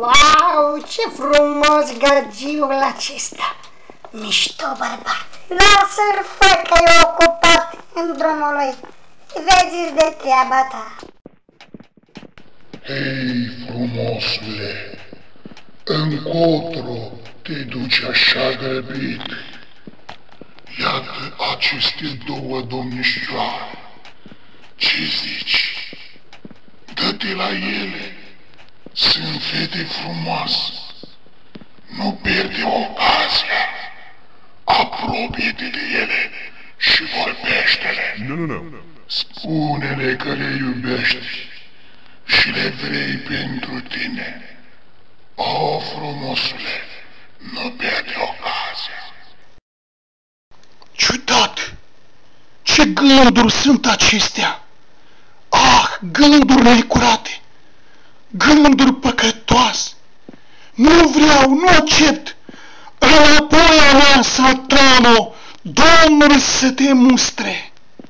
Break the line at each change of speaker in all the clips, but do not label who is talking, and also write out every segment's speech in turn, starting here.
Wow, ce frumos gărgiul acesta! Mișto bărbat! Lasă-l, fă că e ocupat în drumul lui. Vezi de treaba ta.
Hei, frumosule, încotro te duci așa grăbit? Iată aceste două domnișoare. Ce zici? Dă-te la ele, sunt fete frumoase. Nu pierde ocazia. Apropie-te de ele și vorbește-le.
Nu.
Spune-le că le iubești și le vrei pentru tine. O, frumosule, nu pierde ocazia.
Ciudat! Ce gânduri sunt acestea? Ah, gânduri necurate! Gânduri păcătoase! Nu vreau, nu accept! Înapoi a mea, satano, Domnul să te mustre!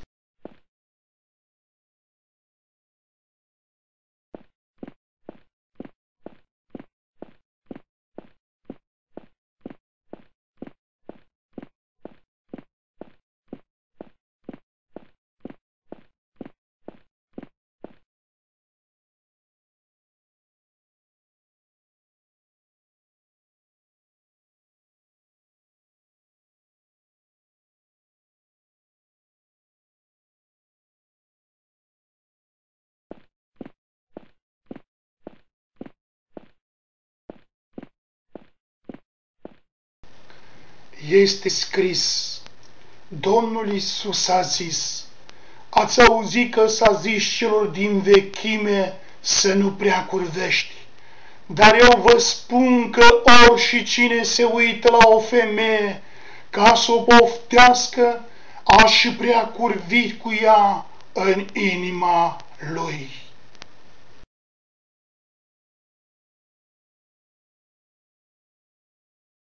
Este scris, Domnul Iisus a zis, ați auzit că s-a zis celor din vechime să nu prea curvești, dar eu vă spun că oricine se uită la o femeie ca să o poftească, aș prea curvi cu ea în inima lui.